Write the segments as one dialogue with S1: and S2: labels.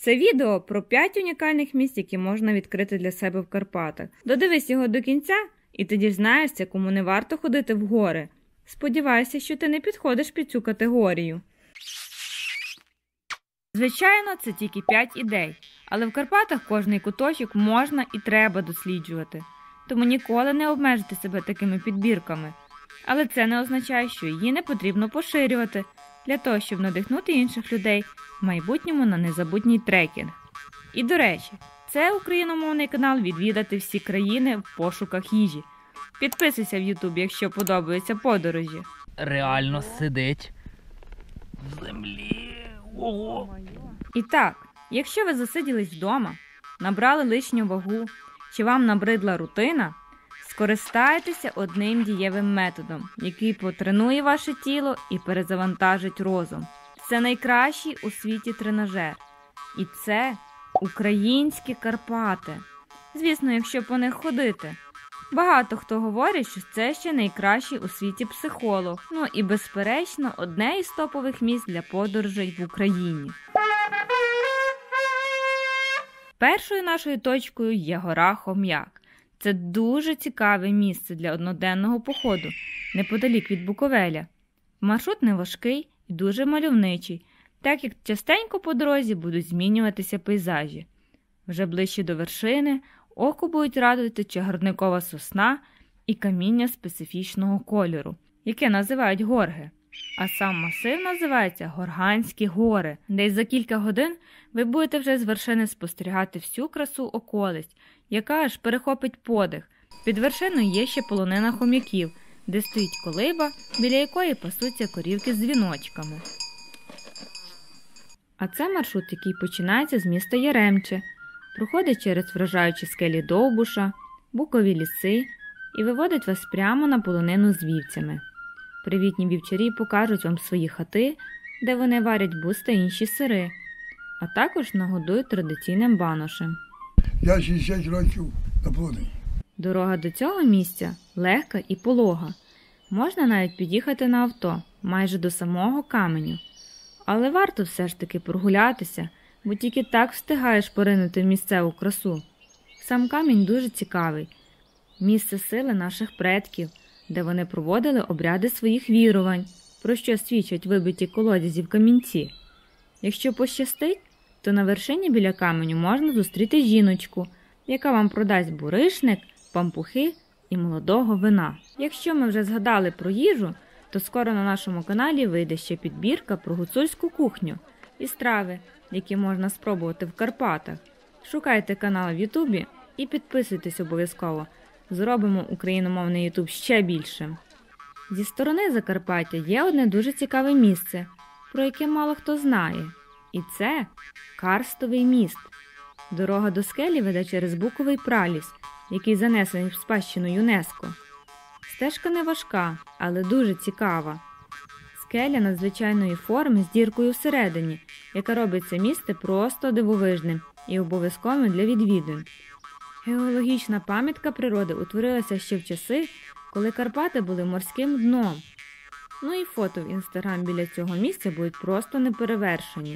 S1: Це відео про 5 унікальних місць, які можна відкрити для себе в Карпатах. Додивись його до кінця, і ти дізнаєшся, кому не варто ходити в гори. Сподіваюся, що ти не підходиш під цю категорію. Звичайно, це тільки 5 ідей, але в Карпатах кожний куточок можна і треба досліджувати. Тому ніколи не обмежте себе такими підбірками. Але це не означає, що її не потрібно поширювати, для того, щоб надихнути інших людей в майбутньому на незабутній трекінг. І до речі, це україномовний канал «Відвідати всі країни в пошуках їжі». Підписуйся в Ютубі, якщо подобаються подорожі.
S2: Реально сидить в землі. Ого!
S1: І так, якщо ви засиділись вдома, набрали лишню вагу, чи вам набридла рутина, скористайтеся одним дієвим методом, який потренує ваше тіло і перезавантажить розум. Це найкращий у світі тренажер. І це українські Карпати. Звісно, якщо по них ходити. Багато хто говорить, що це ще найкращий у світі психолог. Ну і, безперечно, одне із топових місць для подорожей в Україні. Першою нашою точкою є гора Хом'як. Це дуже цікаве місце для одноденного походу, неподалік від Буковеля. Маршрут не важкий і дуже мальовничий, так як частенько по дорозі будуть змінюватися пейзажі. Вже ближче до вершини оку будуть радувати чагарникова сосна і каміння специфічного кольору, яке називають горги. А сам масив називається Горганські гори, де за кілька годин ви будете вже з вершини спостерігати всю красу околиць, яка аж перехопить подих. Під вершиною є ще полонина хом'яків, де стоїть колиба, біля якої пасуться корівки з дзвіночками. А це маршрут, який починається з міста Яремче, проходить через вражаючі скелі Довбуша, букові ліси і виводить вас прямо на полонину з вівцями. Привітні вівчарі покажуть вам свої хати, де вони варять бус та інші сири, а також нагодують традиційним баношем.
S3: Я 60 років на полонині.
S1: Дорога до цього місця легка і полога. Можна навіть під'їхати на авто, майже до самого каменю. Але варто все ж таки прогулятися, бо тільки так встигаєш поринути в місцеву красу. Сам камінь дуже цікавий. Місце сили наших предків, де вони проводили обряди своїх вірувань, про що свідчать вибиті колодязі в камінці. Якщо пощастить, то на вершині біля каменю можна зустріти жіночку, яка вам продасть буришник, пампухи і молодого вина. Якщо ми вже згадали про їжу, то скоро на нашому каналі вийде ще підбірка про гуцульську кухню і страви, які можна спробувати в Карпатах. Шукайте канал в Ютубі і підписуйтесь обов'язково. Зробимо україномовний Ютуб ще більшим. Зі сторони Закарпаття є одне дуже цікаве місце, про яке мало хто знає. І це Карстовий міст. Дорога до скелі веде через буковий праліс, який занесений в спадщину ЮНЕСКО. Стежка не важка, але дуже цікава. Скеля надзвичайної форми з діркою всередині, яка робить це місце просто дивовижним і обов'язковим для відвідин. Геологічна пам'ятка природи утворилася ще в часи, коли Карпати були морським дном. Ну і фото в інстаграм біля цього місця будуть просто неперевершені.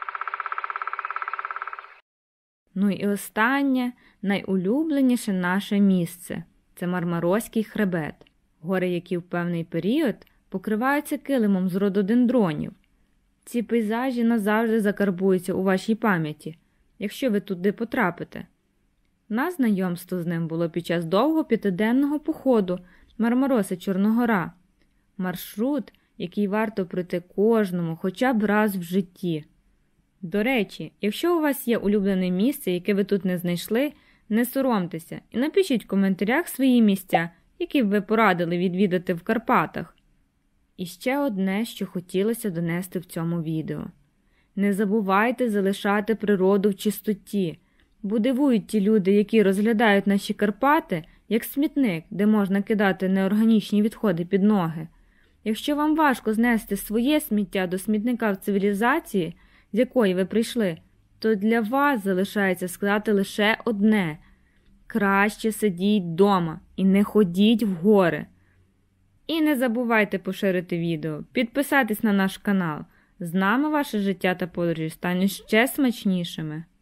S1: Ну і останнє, найулюбленіше наше місце – це Мармарозький хребет. Гори, які в певний період покриваються килимом з рододендронів. Ці пейзажі назавжди закарбуються у вашій пам'яті, якщо ви туди потрапите. На знайомство з ним було під час довгого 5-денного походу Мармароси-Чорногора. Маршрут, який варто пройти кожному хоча б раз в житті. До речі, якщо у вас є улюблене місце, яке ви тут не знайшли, не соромтеся і напишіть в коментарях свої місця, які б ви порадили відвідати в Карпатах. І ще одне, що хотілося донести в цьому відео. Не забувайте залишати природу в чистоті, бо дивують ті люди, які розглядають наші Карпати як смітник, де можна кидати неорганічні відходи під ноги. Якщо вам важко знести своє сміття до смітника в цивілізації, з якої ви прийшли, то для вас залишається сказати лише одне – краще сидіть вдома і не ходіть в гори. І не забувайте поширити відео, підписатись на наш канал, З нами ваше життя та подорожі стануть ще смачнішими.